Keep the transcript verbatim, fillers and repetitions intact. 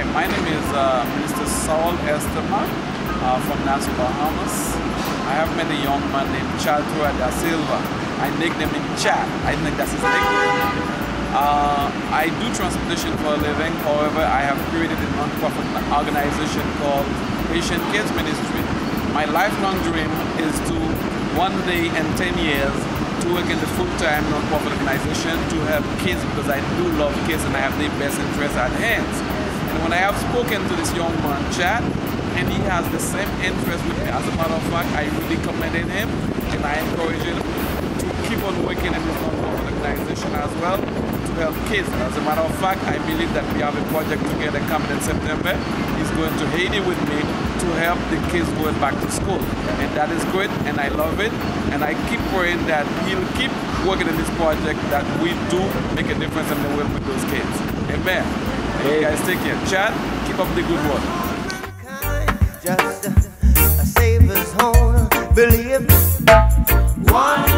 My name is uh, Mister Saul Estema uh, from Nassau, Bahamas. I have met a young man named Chad da Silva. I nicknamed him Chad. I think that's his nickname. Uh, I do transportation for a living. However, I have created a non-profit organization called Haitian Kids Ministry. My lifelong dream is to one day in ten years to work in the full-time non-profit organization to help kids, because I do love kids and I have their best interests at hand. And when I have spoken to this young man, Chad, and he has the same interest with me, as a matter of fact, I really commended him and I encourage him to keep on working in this non-profit organization as well to help kids. As a matter of fact, I believe that we have a project together coming in September. He's going to Haiti with me to help the kids going back to school. And that is great, and I love it. And I keep praying that he'll keep working in this project, that we do make a difference in the world with those kids. Amen. Hey. You guys take care. Chad, keep up the good work. Just a, a Savior's home, believe me. One